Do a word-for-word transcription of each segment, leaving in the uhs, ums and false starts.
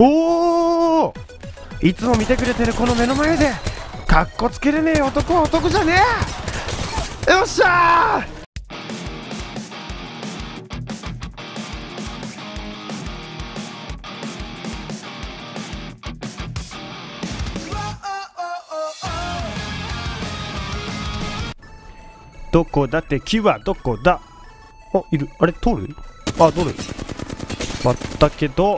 おお、いつも見てくれてるこの目の前でかっこつけれねえ男は男じゃねえ。よっしゃー。どこだ敵はどこだ。あ、いる。あれ通る。あ、通る。待ったけど、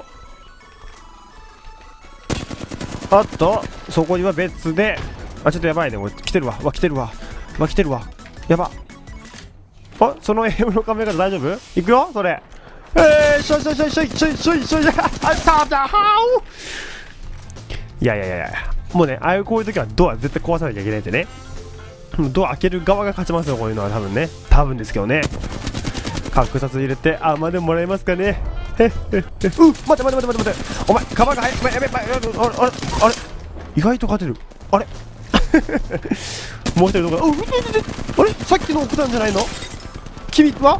あっとそこには別で、あ、ちょっとやばいね。もう来てるわ。わ、来てるわ。わ、来てるわ。やば。あ、その エーエム のカメラ大丈夫。いくよそれ。えー、しょいしょいしょいしょいしょいしょいしょい。あっただはお。いやいやいやいや、もうね、ああいうこういう時はドア絶対壊さなきゃいけないんでね。ドア開ける側が勝ちますよ、こういうのは。多分ね、多分ですけどね。角札入れて、あ、までもらえますかね。へっへっへ。うっ、待て待て待て待て待て。お前、カバーが入る。やべやべ、あれあれあれ、意外と勝てる。あれもう一人どこだ。うっ、あれ、さっきの奥なんじゃないの。君は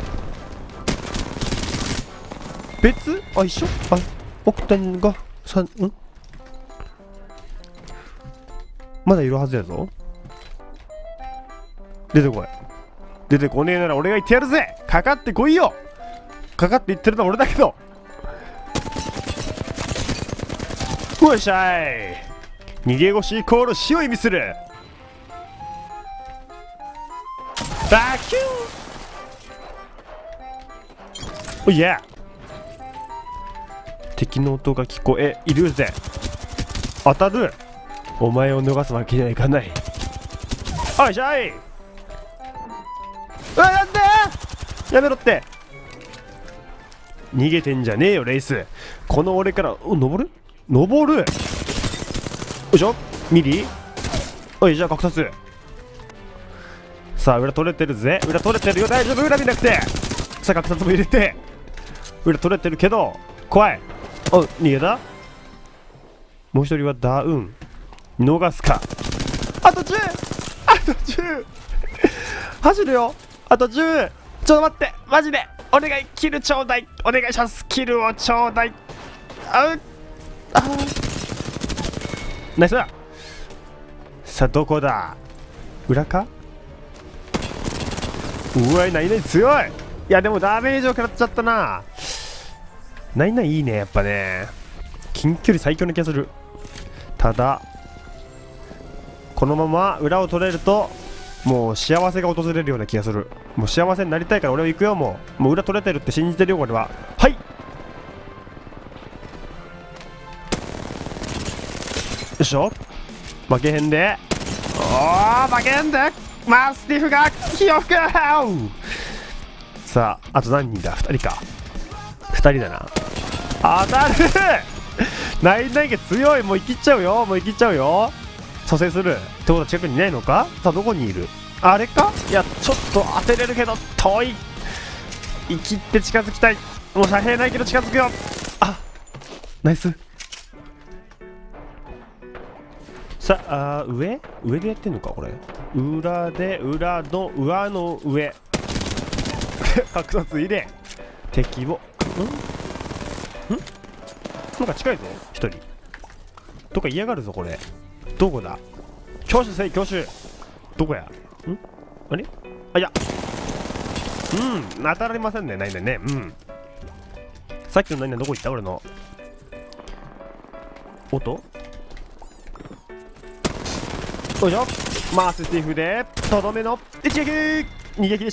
別。あ、一緒。あ、奥谷がさん、んまだいるはずやぞ。出てこい。出てこねえなら俺が言ってやるぜ。かかってこいよ。かかって言ってるのは俺だけど。よっしゃい。逃げ腰イコール死を意味する。バキュー。おいや。敵の音が聞こえいるぜ。当たる。お前を逃すわけにはいかない。おいしゃい。うわ、なんでやめろって。逃げてんじゃねえよレイス。この俺から、お、登る登る。よいしょ。ミリ。おい、じゃあ角殺。さあ裏取れてるぜ。裏取れてるよ。大丈夫。裏見なくて。さあ角殺も入れて。裏取れてるけど怖い。お、逃げた。もう一人はダウン。逃すか。あとじゅう。あとじゅう。走るよ。あとじゅう。ちょっと待って、マジでお願い。キルちょうだい。お願いします。キルをちょうだい。あうあナイスだ。さあどこだ。裏か。うわい、ナイナイ強い。いやでもダメージを食らっちゃったな。ナイナイいいね、やっぱね。近距離最強な気がする。ただこのまま裏を取れるともう幸せが訪れるような気がする。もう幸せになりたいから俺は行くよ。もうもう裏取れてるって信じてるよ、これは。はい。よいしょ。負けへんで。おー、負けへんで。マスティフが火を吹く。さああと何人だ。ふたりか。ふたりだな。当たる。ナイナイが強い。もう生きちゃうよ。もう生きちゃうよ。蘇生するってことは近くにいないのか。さあどこにいる。あれか。いやちょっと当てれるけど遠い。生きって近づきたい。もう遮蔽ないけど近づくよ。あ、ナイス。さあ、あ上上でやってんのかこれ。裏で裏の上の上。角殺入れ。敵をんんなんか近いぞ一人。どっか嫌がるぞこれ。どこだ。挙手せい挙手。どこや。んあれ。あ、いやうん当たりませんね。ないね。うんさっきの何々どこ行った。俺の音。よいしょ。マースティフでとどめの一撃。逃げ切りでした。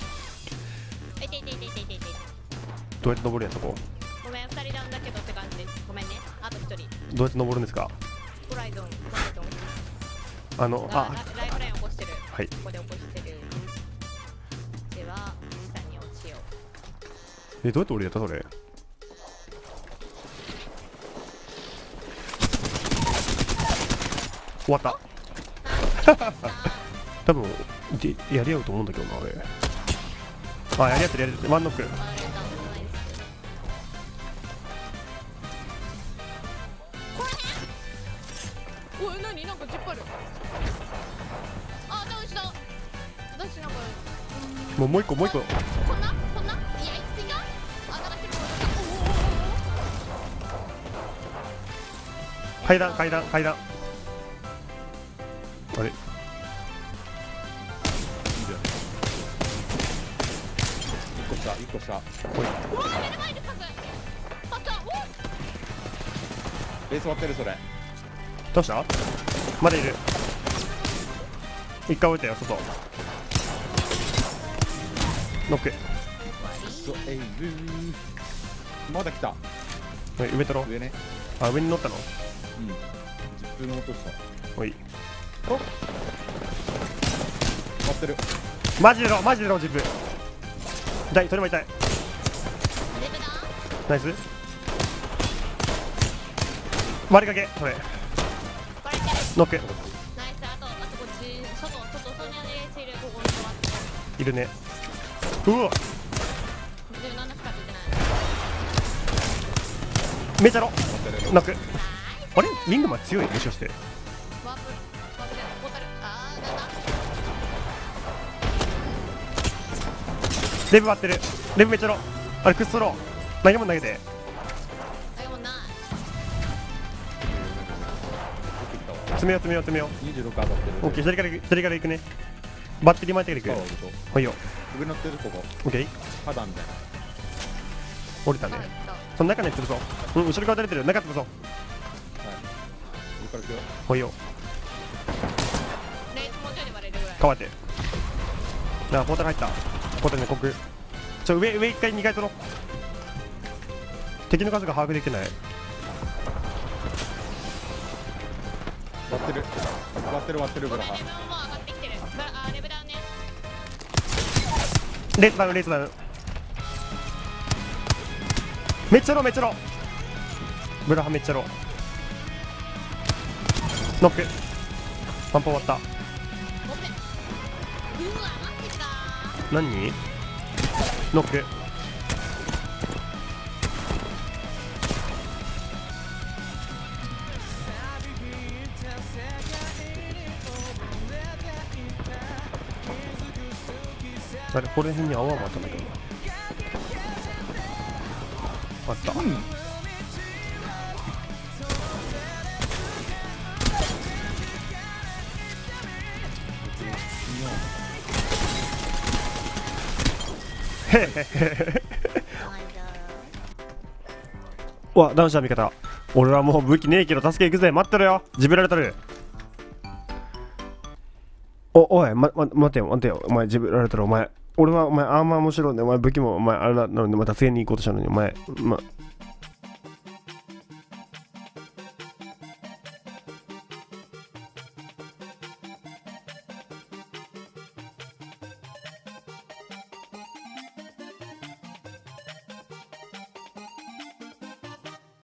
どうやって登るんやそこ。 ごめん、ふたりダウンだけどって感じです。ごめんね。あとひとり。 どうやって登るんですか。 ホライゾン、ホライゾン。 あの、あ、 ライフライン起こしてる。 はい。 ここで起こしてる。では、下に落ちよう。 え、どうやって降りやったそれ。終わった。多分でやり合うと思うんだけどな、あれ。あ、やり合ってるやり合ってる。ワンノック。 おい、なに、なんか引っ張る。あ、ダウンした。私なんかもうもう一個もう一個。 こんなこんないや、違う。あ、なんか結構階段階段階段。あれ一個下一個下。 うわ目の前でパスパスだ。 ベース割ってるそれ。 どうした？まだいる。一回置いたよ外。ノック。 そえいるまだ来た。 おい上取ろう。 上ね。 あ上に乗ったの。 うん。自分の落とした。 おい割ってる。 マジでろマジでろ自分。痛いそれも痛い。 レベだ。 ナイス。割りかけそれ。 バレてる。 ノック。 ナイス。あとあとこっち外外外にあれついるここに座っているね。うわじゅうななしか出てない。 めちゃろ割ってる。 ノック。あれリングマン強いもしかして。 ワープワープでボタル。あーなんだ。 レブ割ってる。レブめちゃろ。あれクッソロー投げ物投げて。 あれもない。 詰めよう詰めよう詰めよにじゅうろく当たってる。 う。オッケー左から左から行くね。バッテリー前から行く。ほいよ。 上乗ってるここ。 オッケー肌みたいな。 降りたね。 あ、来た。 その中に来るぞ。うん後ろから出れてる。中来るぞ。 はい。上から来るよ。 ほいよ。 レースもうちょいでバレるぐらい。 変わって。なあポータル入った。ポータルね国。ちょ上上一回二回取ろう。敵の数が把握できてない。 割ってる。割ってる割ってるブラハ。 レベルも上がってきてる。ブラあレベルだね。 レースダウンレースダウン。めっちゃローめっちゃロー。ブラハめっちゃロー。ノック。パンポ終わった。 ごめん。うわマジか何？ノック。あれこれ辺に泡もあったんだけどな。あった。 うん。 へへへへ。うわ男子の味方。俺はもう武器ねえけど助け行くぜ。待ってろよ。ジブラルタル。おおい、ま、ま、待てよ待てよ。お前ジブラルタルお前。俺はお前アーマーもしろんでお前武器もお前あれなのでまた助けに行こうとしたのにお前ま